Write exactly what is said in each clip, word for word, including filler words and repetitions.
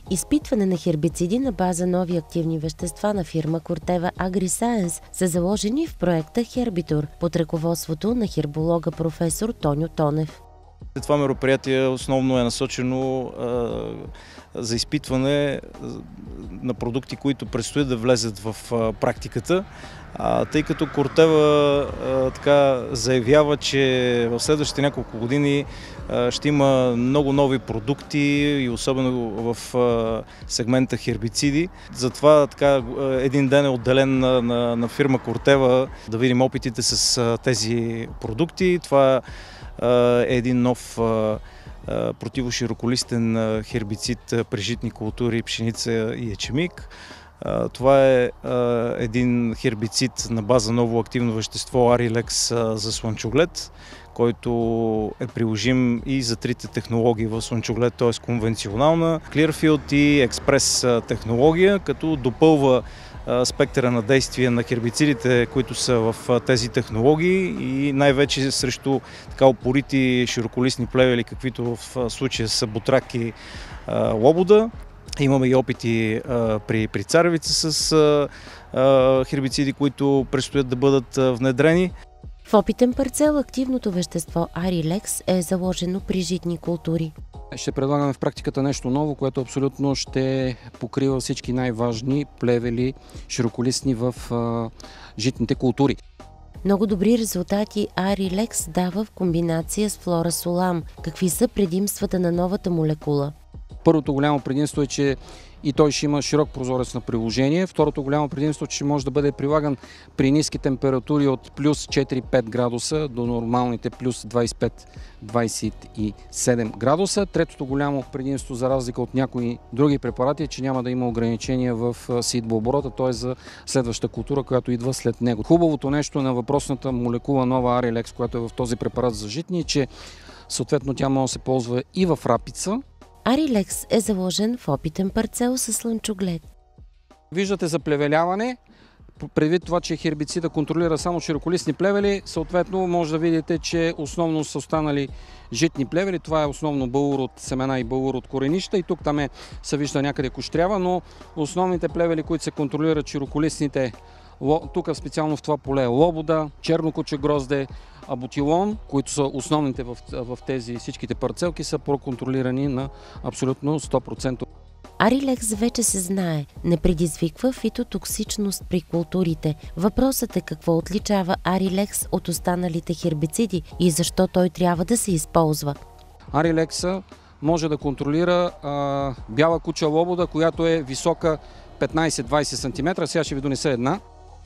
Изпитване на хербициди на база нови активни вещества на фирма Corteva Agriscience са заложени в проекта Хербитур под ръководството на херболога професор Тоньо Тонев. Това мероприятие основно е насочено а, за изпитване на продукти, които предстоят да влезат в а, практиката, а, тъй като Corteva а, така заявява, че в следващите няколко години а, ще има много нови продукти и особено в а, сегмента хербициди. Затова така един ден е отделен на, на, на фирма Corteva да видим опитите с а, тези продукти. Това е един нов противошироколистен хербицид при житни култури, пшеница и ечемик. Това е един хербицид на база ново активно вещество Arilex за слънчоглед, който е приложим и за трите технологии в слънчоглед, т.е. конвенционална, Clearfield и експрес технология, като допълва спектъра на действие на хербицидите, които са в тези технологии и най-вече срещу така опорити широколистни плевели, каквито в случая са ботрак и а, лобода. Имаме и опити а, при, при царевица с а, а, хербициди, които предстоят да бъдат а, внедрени. В опитен парцел активното вещество Arilex е заложено при житни култури. Ще предлагаме в практиката нещо ново, което абсолютно ще покрива всички най-важни плевели, широколистни в а, житните култури. Много добри резултати Arilex дава в комбинация с флорасолам. Какви са предимствата на новата молекула? Първото голямо предимство е, че и той ще има широк прозорец на приложение. Второто голямо предимство е, че може да бъде прилаган при ниски температури от плюс четири-пет градуса до нормалните плюс двадесет и пет до двадесет и седем градуса. Третото голямо предимство, за разлика от някои други препарати, е, че няма да има ограничения в сеитбооборота, т.е. за следваща култура, която идва след него. Хубавото нещо на въпросната молекула нова Arilex, която е в този препарат за житни, е, че съответно тя може да се ползва и в рапица. Arilex е заложен в опитен парцел със слънчоглед. Виждате заплевеляване. Предвид това, че хербицида контролира само широколистни плевели, съответно може да видите, че основно са останали житни плевели. Това е основно бълур от семена и бълур от коренища и тук там е, се вижда някъде кощрява, но основните плевели, които се контролират широколистните, тук специално в това поле е лобода, черно куче грозде, абутилон, които са основните в, в тези всичките парцелки, са проконтролирани на абсолютно сто процента. Arilex вече се знае, не предизвиква фитотоксичност при културите. Въпросът е какво отличава Arilex от останалите хербициди и защо той трябва да се използва. Arilex може да контролира а, бяла куча лобода, която е висока петнадесет до двадесет сантиметра. Сега ще ви донеса една.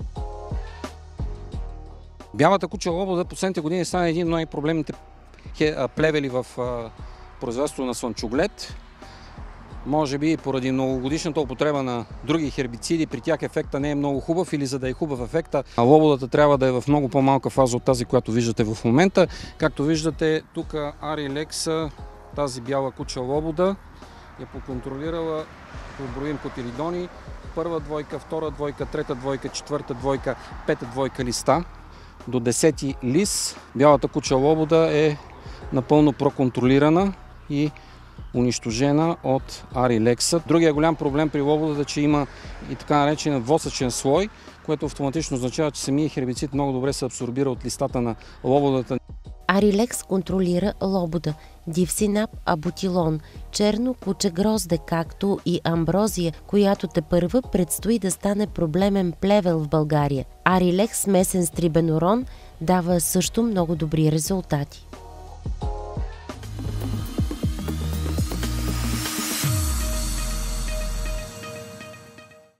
Бялата куча лобода последните години стана един от най-проблемните плевели в производството на слънчоглед. Може би поради многогодишната употреба на други хербициди, при тях ефекта не е много хубав или за да е хубав ефекта, лободата трябва да е в много по-малка фаза от тази, която виждате в момента. Както виждате, тук Arilex, тази бяла куча лобода, е поконтролирала, поброим котилидони, първа двойка, втора двойка, трета двойка, четвърта двойка, пета двойка листа. До десети лист бялата куча лобода е напълно проконтролирана и унищожена от Arilex. Другия голям проблем при лободата е, че има и така наречен восъчен слой, което автоматично означава, че самия хербицид много добре се абсорбира от листата на лободата. Arilex контролира лобода, дивсинап, абутилон, черно куче грозде, както и амброзия, която тепърва предстои да стане проблемен плевел в България. Arilex смесен с трибенурон дава също много добри резултати.